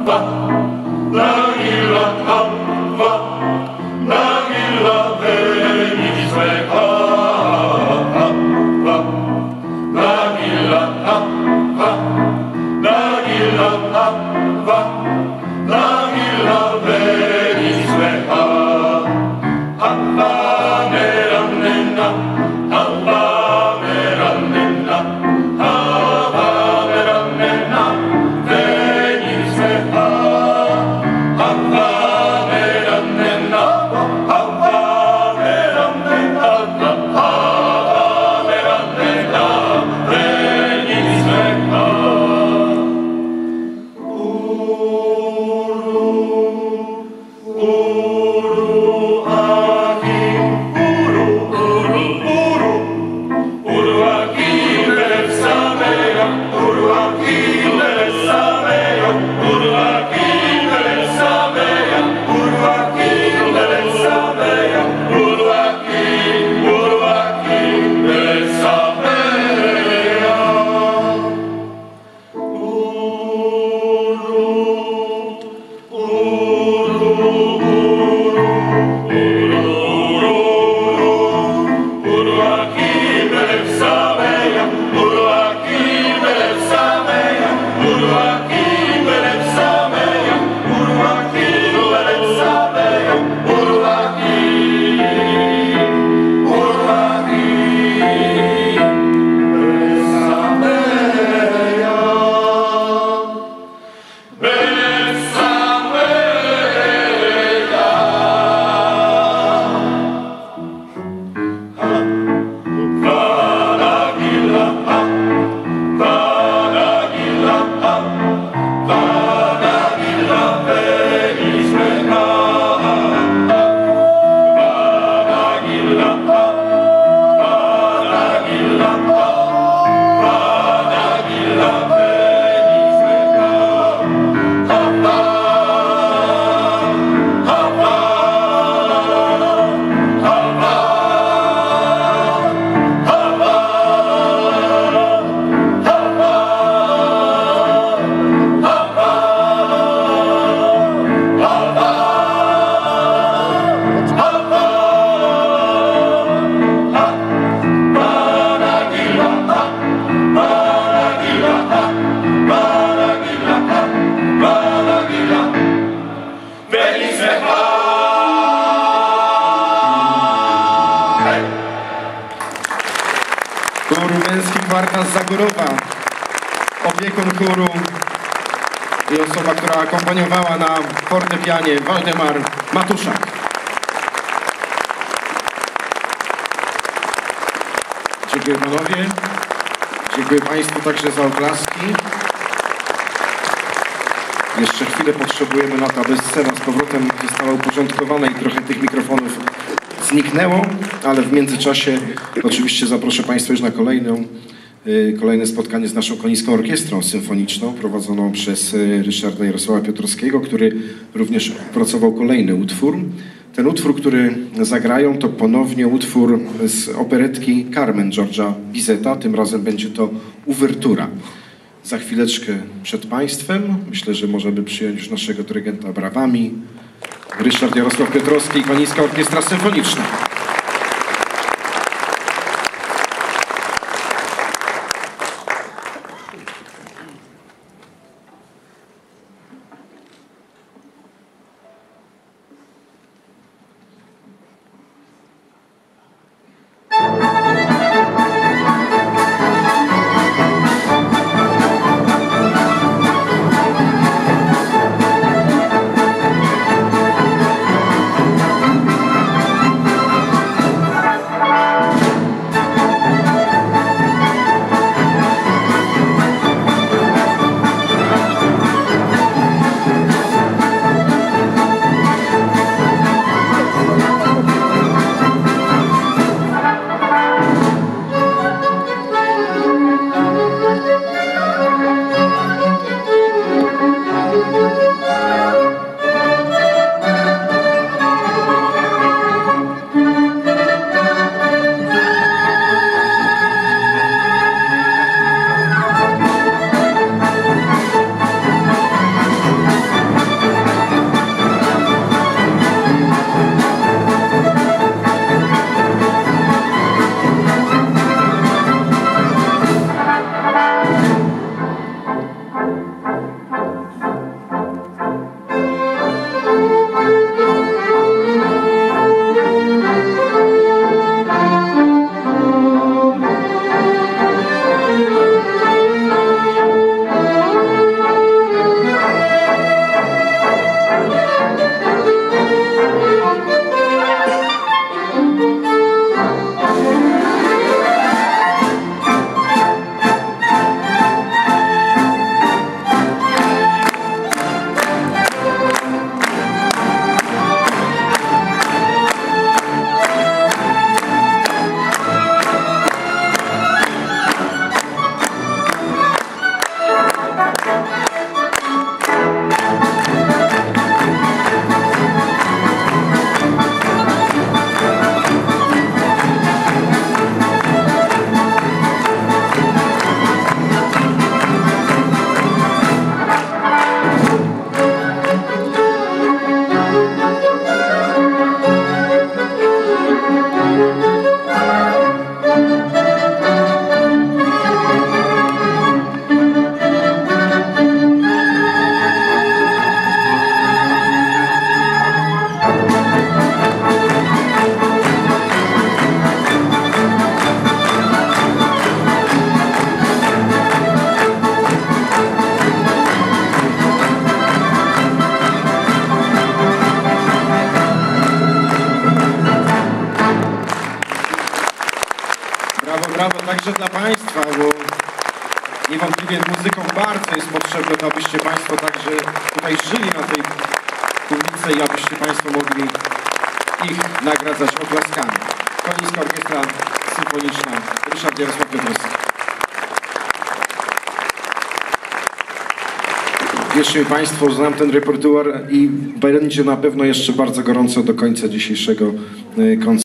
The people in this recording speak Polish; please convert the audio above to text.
Kwartas Zagorowa, opiekun chóru i osoba, która akompaniowała na fortepianie, Waldemar Matuszak. Dziękuję panowie, dziękuję państwu także za oklaski. Jeszcze chwilę potrzebujemy na to, aby scena z powrotem została uporządkowana i trochę tych mikrofonów zniknęło, ale w międzyczasie oczywiście zaproszę państwa już na kolejne spotkanie z naszą Konińską Orkiestrą Symfoniczną prowadzoną przez Ryszarda Jarosława Piotrowskiego, który również opracował kolejny utwór. Ten utwór, który zagrają, to ponownie utwór z operetki Carmen George'a Bizeta. Tym razem będzie to uwertura. Za chwileczkę przed państwem. Myślę, że możemy przyjąć już naszego dyrygenta brawami. Ryszard Jarosław Piotrowski i Konińska Orkiestra Symfoniczna. także dla Państwa, bo niewątpliwie muzyką bardzo jest potrzebne, to abyście Państwo także tutaj żyli na tej publice i abyście Państwo mogli ich nagradzać oklaskami. Konińska Orkiestra Symfoniczna, Ryszard Jarosław Piotrowski. Wierzcie mi Państwo, znam ten repertuar i będzie na pewno jeszcze bardzo gorąco do końca dzisiejszego koncertu.